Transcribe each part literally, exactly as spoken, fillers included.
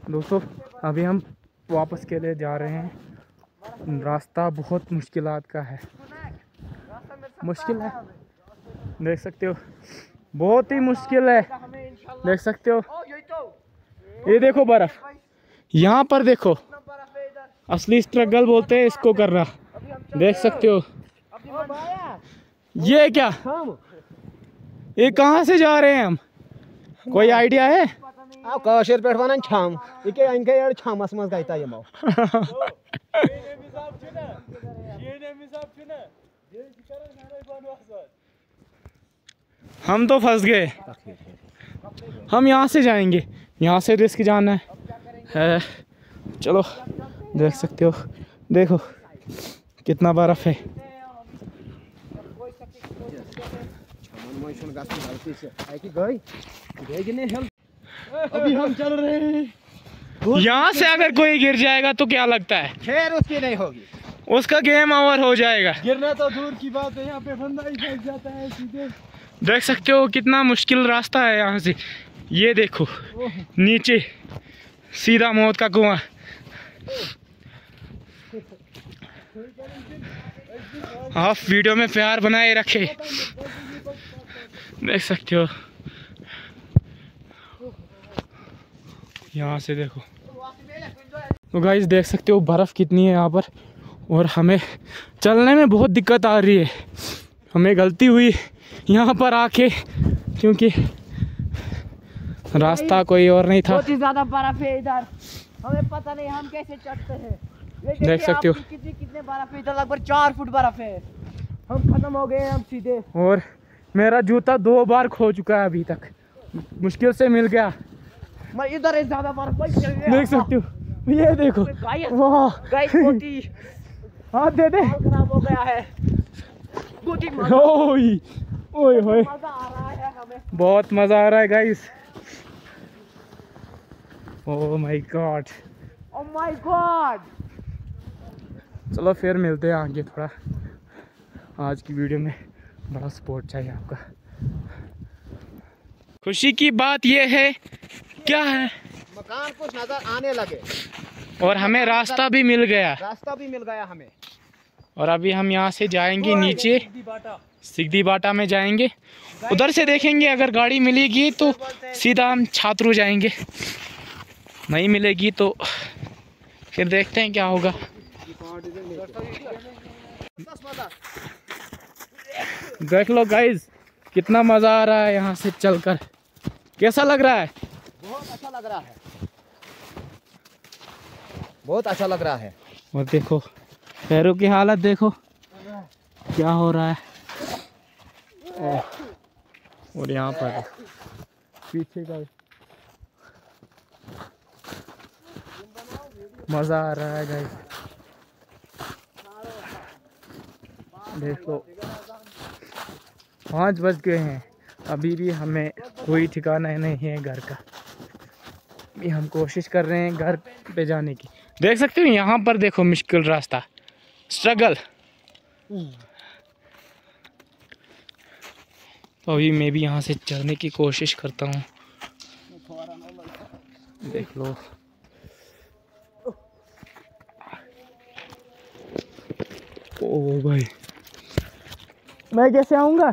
दोस्तों अभी हम वापस के लिए जा रहे हैं। रास्ता बहुत मुश्किलात का है, मुश्किल है, देख सकते हो, बहुत ही मुश्किल है, देख सकते हो। ये देखो बर्फ, यहाँ पर देखो, असली स्ट्रगल बोलते हैं इसको करना, देख सकते हो। ये क्या, ये कहाँ से जा रहे हैं हम, कोई आइडिया है? आप काशर पे वन छाम ये इनके यार छामस मज गईता ये मो हम तो फंस गए। हम यहाँ से जाएंगे, यहाँ से रिस्क जाना है, है। चलो देख सकते हो, देखो कितना बर्फ है। अभी हम चल रहे हैं। यहाँ से अगर कोई गिर जाएगा तो क्या लगता है? खैर उसकी नहीं होगी, उसका गेम ओवर हो जाएगा। गिरना तो दूर की बात है, यहाँ पे बंदा ही फंस जाता है सीधे। देख सकते हो कितना मुश्किल रास्ता है यहाँ से। ये देखो नीचे सीधा मौत का कुआं। आप वीडियो में प्यार बनाए रखे, देख सकते हो। यहाँ से देखो तो गाइस देख सकते हो बर्फ़ कितनी है यहाँ पर, और हमें चलने में बहुत दिक्कत आ रही है। हमें गलती हुई यहाँ पर आके, क्योंकि रास्ता कोई और नहीं था। बहुत ही ज्यादा बर्फ है इधर, हमें पता नहीं हम कैसे चढ़ते हैं। देख सकते हो कितने कितने बर्फ है इधर, लगभग चार फुट बर्फ है। हम खत्म हो गए हम सीधे। और मेरा जूता दो बार खो चुका है अभी तक, मुश्किल से मिल गया। मैं इधर है ज्यादा बर्फ, देख सकते हो, ये देखो, वाह गाइस बोटी हाथ दे दे, खराब हो गया है। बोटी ओए ओए होए, मजा आ रहा है हमें, बहुत मजा आ रहा है guys. Oh my god, oh my god. चलो फिर मिलते हैं आगे। थोड़ा आज की वीडियो में बड़ा सपोर्ट चाहिए आपका। खुशी की बात यह है, क्या है, मकान कुछ नजर आने लगे और हमें रास्ता भी मिल गया, रास्ता भी मिल गया हमें। और अभी हम यहाँ से जाएंगे नीचे, सिगदी बाटा में जाएंगे। उधर से देखेंगे, अगर गाड़ी मिलेगी तो सीधा हम छात्रू जाएंगे, नहीं मिलेगी तो फिर देखते हैं क्या होगा। देख लो गाइस कितना मजा आ रहा है यहाँ से चलकर, कैसा लग रहा है? बहुत अच्छा लग रहा है, बहुत अच्छा लग रहा है। और देखो पैरों की हालत देखो क्या हो रहा है। और यहाँ पर पीछे का मजा आ रहा है गाइस, देखो पाँच बज गए हैं, अभी भी हमें कोई ठिकाना नहीं है घर का। अभी हम कोशिश कर रहे हैं घर पे जाने की। देख सकते हो यहाँ पर देखो मुश्किल रास्ता, स्ट्रगल। तो अभी मैं भी यहाँ से चलने की कोशिश करता हूँ, देख लो। ओ भाई मैं कैसे आऊँगा?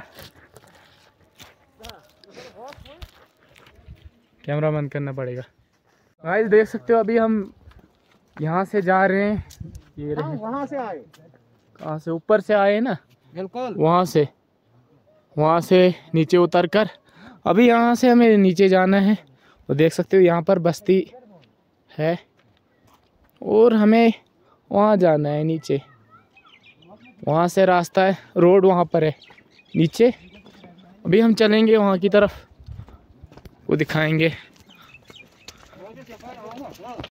कैमरा बंद करना पड़ेगा। गाइस देख सकते हो अभी हम यहाँ से जा रहे हैं, ये रहे। वहाँ से आए, कहाँ से? ऊपर से आए ना, बिल्कुल वहाँ से, वहाँ से नीचे उतर कर अभी यहाँ से हमें नीचे जाना है। और देख सकते हो यहाँ पर बस्ती है और हमें वहाँ जाना है नीचे, वहाँ से रास्ता है, रोड वहाँ पर है नीचे। अभी हम चलेंगे वहाँ की तरफ, वो दिखाएंगे।